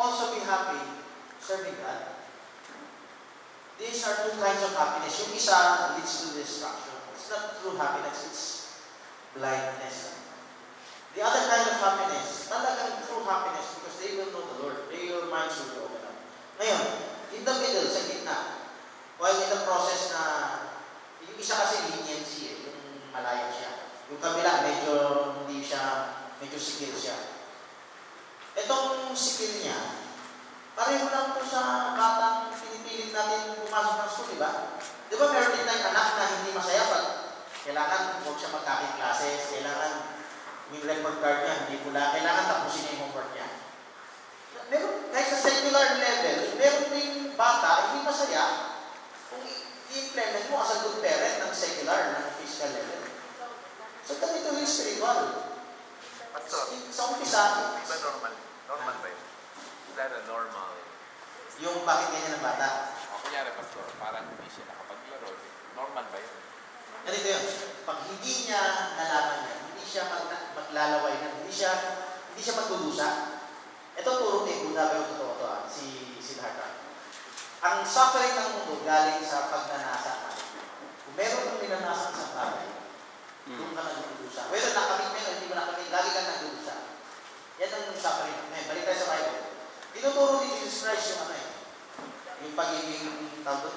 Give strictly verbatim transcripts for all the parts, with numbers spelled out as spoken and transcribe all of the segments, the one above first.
also be happy serving God. These are two kinds of happiness. Yung isa leads to destruction. It's not true happiness, it's blindness. The other kind of happiness, talagang true happiness because they will know the Lord. Their minds will be open up. Ngayon, in the middle, sa gitna, while in the process na, yung isa kasi leniency eh, yung malaya siya. Yung kabila, medyo hindi siya, medyo sikil siya. Itong sikil niya, pareho lang po sa batang pinipilit natin pumasok ng school, di ba? Di ba meron din tayong anak na hindi masaya pag kailangan huwag siya magkakit classes, kailangan yung report card niya, hindi pula, kailangan tapusin niya yung homework niya. Meron, kahit sa secular level, meron din bata, hindi masaya kung i-implement mo as a good parent ng secular, ng physical level. So, ganito yung spiritual. Sa umpisa, ba normal? Normal ba yun? Is that a normal? Yung bakit ganyan ng bata? O, kunyari, pastor, parang hindi siya nakapaglaro. Normal ba yun? Ganito yun. Pag hindi niya nalaman yan, hindi siya mag maglalaway na, hindi siya, hindi siya magdudusa. Ito turo ni Buddha, pero totoo ito, ah, si Siddhartha. Ang suffering ng mundo galing sa pagnanasa natin. Kung meron kang minanasan sa bagay, doon ka nagdudusa. Whether nakamit mo yun, hindi mo nakamit, lagi kang nagdudusa. Yan ang suffering. Ngayon, balik tayo sa Bible. Tinuturo ni Jesus Christ yung ano eh, yung pagiging tawag,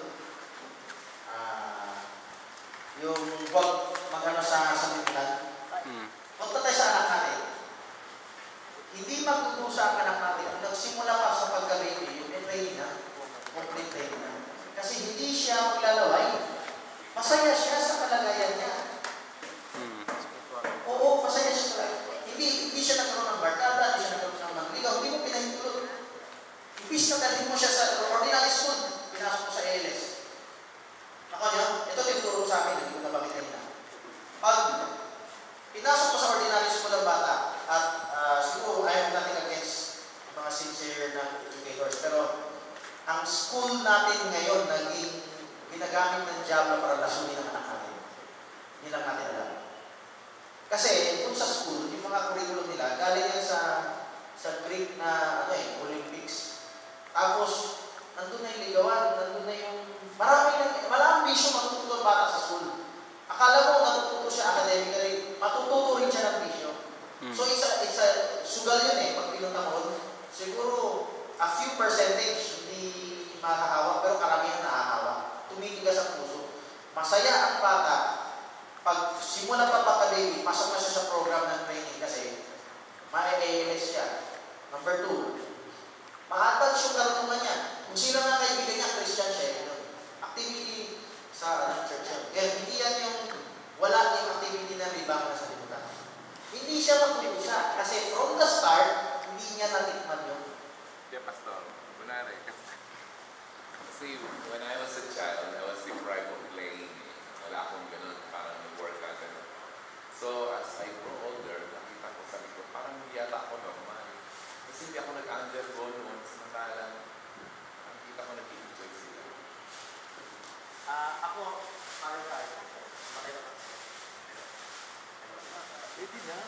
ah, yung huwag magano sa sa mental. Huwag na tayo sa anak natin. Hindi magdudusa ang anak natin. Kung nagsimula pa sa pagka-baby, yung entrain na, complete train na. Kasi hindi siya maglalaway. Masaya siya sa kalagayan niya. Oo, masaya siya. Hindi, hindi siya nagkaroon ng barkada, hindi siya nagkaroon ng mangligaw, hindi mo pinahintulot. Ibis na dalhin mo siya sa ordinary school, pinasok mo sa A L S. Ako niyo, ito tinuturo sa akin, hindi ko nabanggit kanina. Pag pinasok mo sa ordinary school ng bata, at uh, siguro I have nothing against mga sincere na educators, pero ang school natin ngayon naging ginagamit ng diablo para lasunin ang anak natin. Hindi lang natin alam. Kasi kung sa school, yung mga curriculum nila, galing yan sa sa Greek na ano eh, Olympics. Tapos, nandun na yung ligawan, nandun na yung marami, maraming bisyo matututo ang bata sa school. Akala mo natututo siya academically, matututo rin siya ng bisyo. Mm. So, it's a, it's a sugal yun eh, pag pinunta mo, siguro a few percentage hindi makakahawa, pero karamihan nakakahawa. Tumitigas ang puso. Masaya ang bata pag simula pa pagka-baby, pasok na siya sa program ng training kasi ma-A L S siya. Number two, ma-attach yung karunungan niya. Kung sino na kaibigan niya, Christian siya. Ito. Activity sa uh, church niya. Kaya hindi yan yung wala yung activity na libang na sa limutan. Hindi siya magpupusa kasi from the start, hindi niya natikman yun. Yeah, Pastor. Kunwari, kasi when I was a child, I was deprived of playing. Wala akong ganun, parang work ka ganun. So, as I grow older, nakita ko sabi ko, parang yata ako normal. Kasi hindi ako nag-undergo noon, samantalang nakita ko nag-enjoy sila. Ah, uh, ako, parang tayo. Pwede na.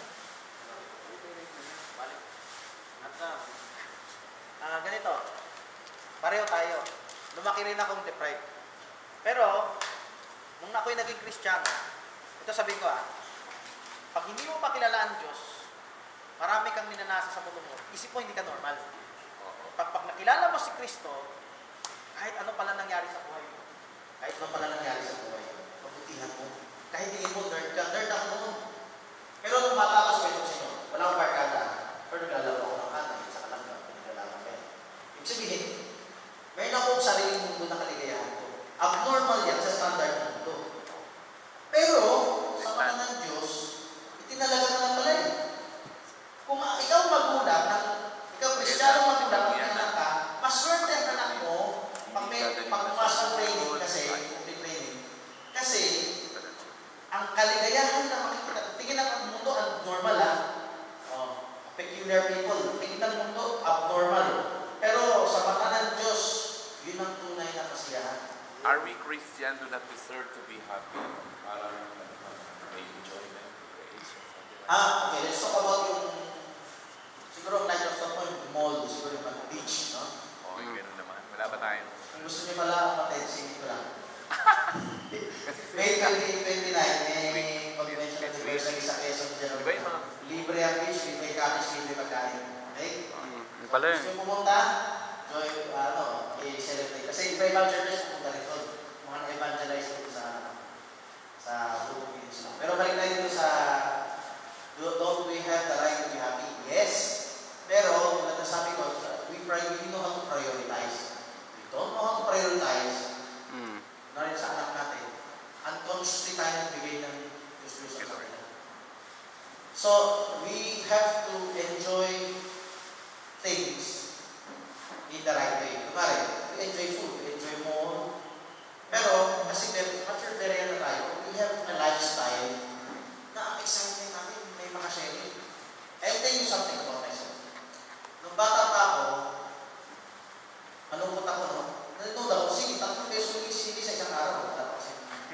Balik. At uh, uh, ganito, pareho tayo. Lumaki rin akong deprived. Pero, nung ako'y naging Kristiyano, ito sabihin ko ah, pag hindi mo makilala ang Diyos, marami kang minanasa sa mundo mo, isip mo hindi ka normal. Pag, pag nakilala mo si Kristo, kahit ano pala nangyari sa buhay mo, kahit ano pala nangyari sa buhay mo, pabutihan mo. Kahit hindi mo, nerd ka, nerd ako noon. Pero nung bata ka sa kwento sa inyo, wala akong barkada, pero naglalaro ako ng kanay, sa kalangga, naglalaro kayo. Ibig sabihin, mayroon akong sariling mundo na kaligayahan ko. Abnormal yan sa standard ng mundo. Pero, sa mga ng Diyos, itinalaga na lang pala eh. Kung ikaw magulang, ikaw Kristiyano magulang, magulang ka, maswerte ang anak mo, pag may pagpumasok training kasi, training, kasi, ang kaligayahan na makikita, tingin ang mundo, abnormal ah. Oh, peculiar people, tingin ang mundo, abnormal. Pero, sa mata ng Diyos, yun ang tunay na kasiyahan. Are we Christian do not deserve to be happy? Parang may enjoyment, creation, something like that. Ah, okay. Let's talk about yung siguro ang light of the point, mall, siguro yung beach. Yun pala Gusto yun. yung pumunta, join, ano, i-celebrate. Kasi iba-ibang churches pumunta rito. Mga na-evangelize dito sa, sa Philippines lang. Pero balik tayo dito sa, don't we have the right to be happy? Yes. Pero, nagsasabi ko, we, we know how to prioritize. We don't know how to prioritize. Mm. Na rin sa anak natin. Unconsciously tayo nagbigay ng Diyos Diyos sa kanila. So, we have to enjoy things in the right way. Kumari, we enjoy food, we enjoy more. Pero, kasi mature na tayo, we have a lifestyle na ang excitement natin, may mga sharing. I'll tell you something about myself. Nung bata pa ako, malungkot ako, no? Nanonood ako, sige, tatlong beso yung isili sa isang araw. Wala kasi.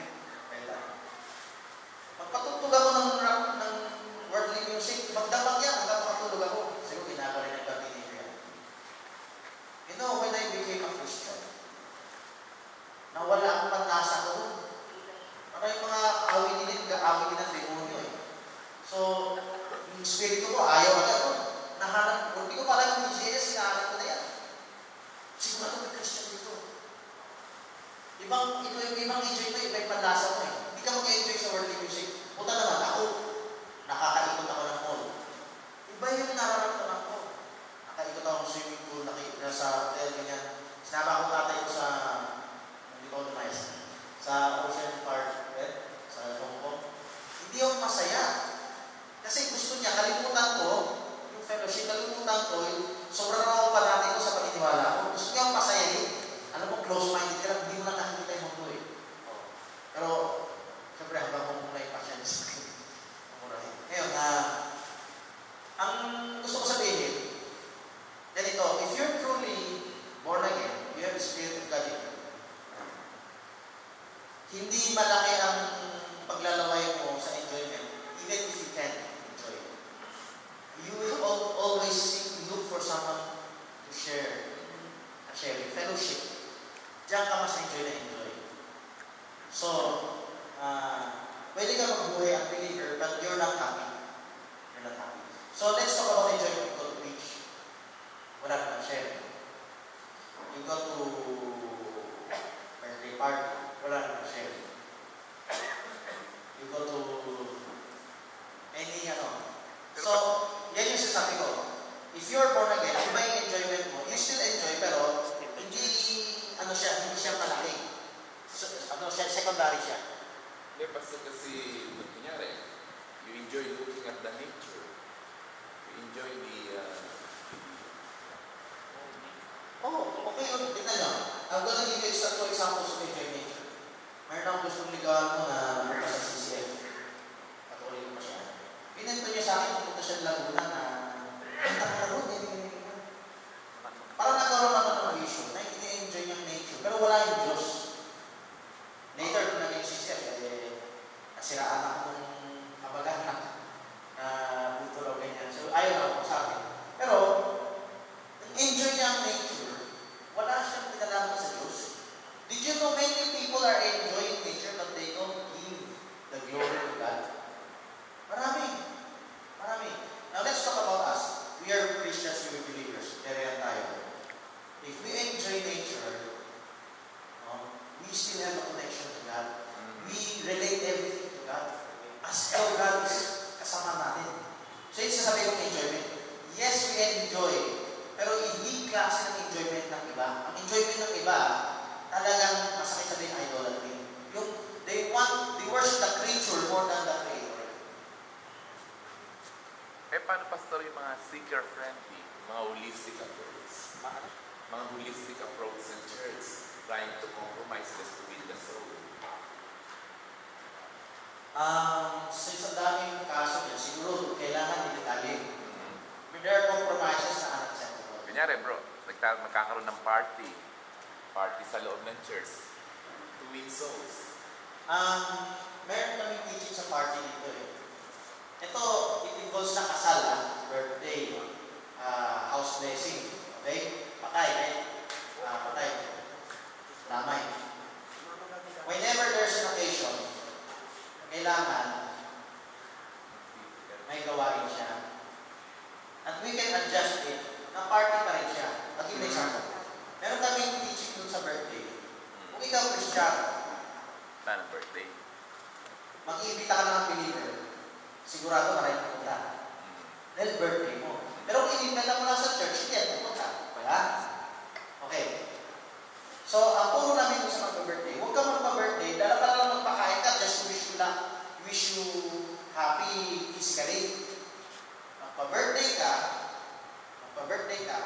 Magpatutog ako ng, ng worldly music, magdamag yan, hanggang makatulog ako. Kasi ko ginagawa rin ng teenager yan. You know, when I became a Christian, nawala ang pantasa ko doon. Para yung mga awin din, awin din ng demonyo eh. So, yung spirito ko, ayaw agad ko. Nahanap, hindi ko pala yung G S, hinahanap ko na yan. Sigurado may Christian dito. Ibang, ito yung ibang enjoy mo, iba yung panlasa mo eh. Hindi ka mag-enjoy sa worldly music. Puta naman, ako, nakakaikot ako ng mall. Iba yung nararamdaman ko. Nakaikot ako ng swimming pool, nakikita sa hotel, ganyan. Sinama ko tatay ko sa, hindi ko lumayas, sa Ocean Park, eh, sa Hong Kong. Hindi ako masaya. Kasi gusto niya, kalimutan ko, yung fellowship, kalimutan ko, yung sobrang raw pa natin ko sa paniniwala ko. Gusto niya akong masayahin. Alam mo, close-minded ka lang, hindi mo lang nakikita yung mundo eh. Pero, siyempre, hanggang kung muna yung passion sa akin. Ngayon, uh, ang gusto ko sabihin, ganito, if you're truly born again, you have the Spirit of God in you. Hindi malaki ang paglalaway mo sa enjoyment, even if you can enjoy it. You will al- always seek, look for someone to share, a sharing, fellowship. Diyan ka mas enjoy na enjoy. So, uh, pwede ka magbuhay ang believer, but you're not happy. You're not happy. So, let's talk about enjoyment. You go to beach. Wala ka na share. You go to birthday party. Wala ka na share. You go to any, ano. So, yan yung sasabi ko. If you're born again, iba yung enjoyment mo. You still enjoy, pero hindi, ano siya, hindi siya malaki. So, ano siya, secondary siya. Hindi, basta kasi, kunyari, you enjoy looking at the nature. You enjoy the, uh, Oh, okay yun. Tignan nyo. I'm gonna give you two examples of enjoy nature. Mayroon akong gustong ligawan mo na napunta sa C C F. Patuloy ko pa siya. Pinento niya sa akin, pupunta siya ng Laguna na punta ka na roon. Parang nagkaroon ako ng vision na ini-enjoy niyang nature. Pero wala yung Diyos. Later, kung naging C C F, eh, nasiraan ako ng kabagan na na buto raw ganyan. So, ayaw ako sa akin. Pero, enjoy niya ang nature. Wala siyang kinalaman sa Diyos. Did you know many people are enjoying nature but they don't give the glory to God? Marami. Marami. Now let's talk about us. We are Christians, we are believers. Kaya tayo. If we enjoy nature, no, we still have a connection to God. We relate everything to God. As how God is kasama natin. So yung sasabi kong enjoyment. Yes, we enjoy. Pero hindi klase ng enjoyment ng iba. Ang enjoyment ng iba, talagang masakit sabihin idolatry. Yung, they want, they worship the creature more than the creator. eh, paano, Pastor, yung mga seeker-friendly, mga holistic approach? Mga holistic approach in church, trying to compromise just to win the soul. Um, since ang daming kaso niya, siguro kailangan i-detalye. But there are compromises na unacceptable. Kunyari, bro, nagta- magkakaroon ng party. Party sa loob ng church. To win souls. Um, meron kaming teaching sa party dito eh. Ito, it involves na kasal, ah, birthday, uh, house blessing, okay? Patay, right? Uh, patay. Lamay. Whenever there's an occasion, kailangan may gawain siya. At we can adjust it na party pa example. Meron kaming teaching dun sa birthday. Kung ikaw Christian, Paano birthday? mag-iimbita ka ng believer, sigurado maraming pupunta. Dahil birthday mo. Pero kung inimbita mo lang sa church, hindi yan pupunta. Kaya? Okay. So, ang puro namin kung sa magpa-birthday, huwag ka magpa-birthday, dala ka lang magpakain ka, just to wish you lang, wish you happy physically. Magpa-birthday ka, magpa-birthday ka,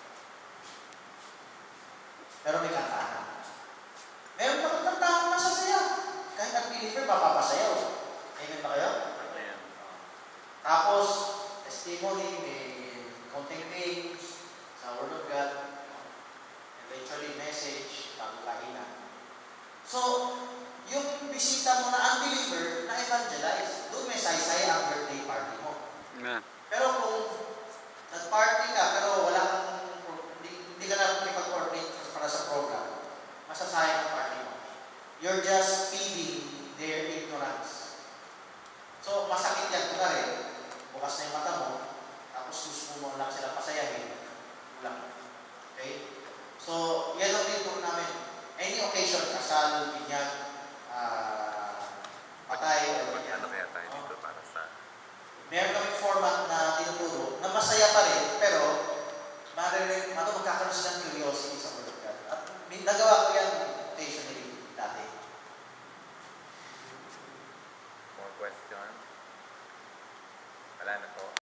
pero may kantahan. Meron ka kantahan na masasaya. Kahit ang believer, mapapasayaw. Amen ba kayo? Ayan. Tapos, testimony, may content page sa Word of God, eventually message, pagkainan. So, yung bisita mo na unbeliever, na evangelize, doon may saysay ang birthday party mo. Amen. Pero kung nag-party ka, pero wala kang, hindi, hindi ka na makipag-coordinate para sa program, masasayang ang party mo. You're just feeding their ignorance. So, masakit yan. Kunwari, bukas na yung mata mo, tapos gusto mo lang sila pasayahin. Wala. Okay? So, yan ang tinuturo namin. Any occasion, kasal, binyag, uh, patay, o Ano kaya tayo dito para sa... meron kaming format na tinuturo na masaya pa rin, pero marinig, mato magkakaroon sila ng curiosity sa Word of God. At nagawa ko yan occasionally dati. More question? Wala na po.